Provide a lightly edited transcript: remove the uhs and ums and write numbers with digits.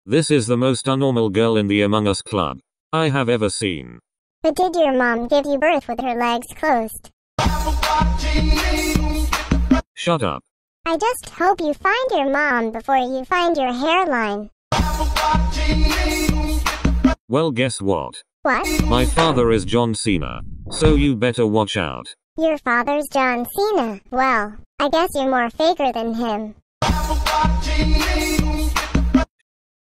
This is the most unnormal girl in the Among Us club I have ever seen. But did your mom give you birth with her legs closed? Shut up. I just hope you find your mom before you find your hairline. Well, guess what? What? My father is John Cena, so you better watch out. Your father's John Cena. Well, I guess you're more faker than him.